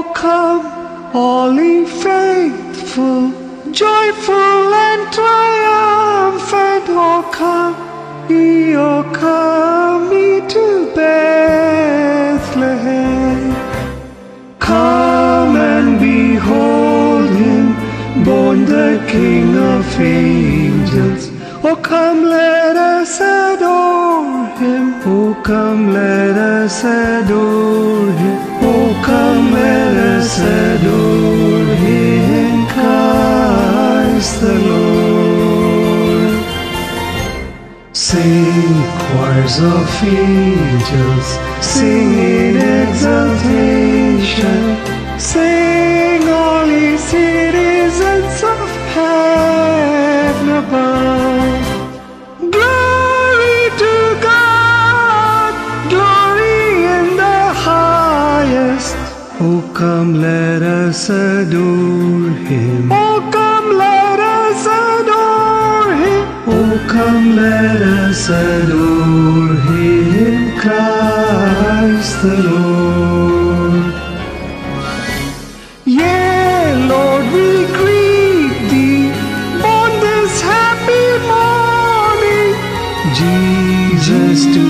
come, all ye faithful, joyful and triumphant. Oh come ye to Bethlehem. Come and behold him, born the King of angels. Oh come, let us adore him. Oh come, let us adore him. Oh come, let us adore him, Christ the Lord. Sing, choirs of angels, sing in exultation. Sing, all ye citizens of heaven above. Glory to God, glory in the highest. Oh come, let us adore him. Oh come, let us adore him. Oh come, let us adore him, Christ the Lord. Yea, Lord, we greet thee, on this happy morning. Jesus, to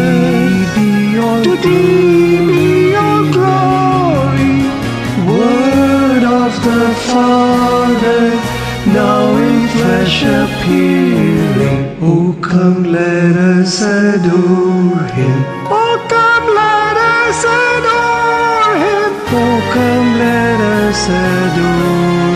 thee be all glory. Word of the Father, now in flesh appearing. Oh come, let us adore him. Oh come, let us adore him. Oh come, let us adore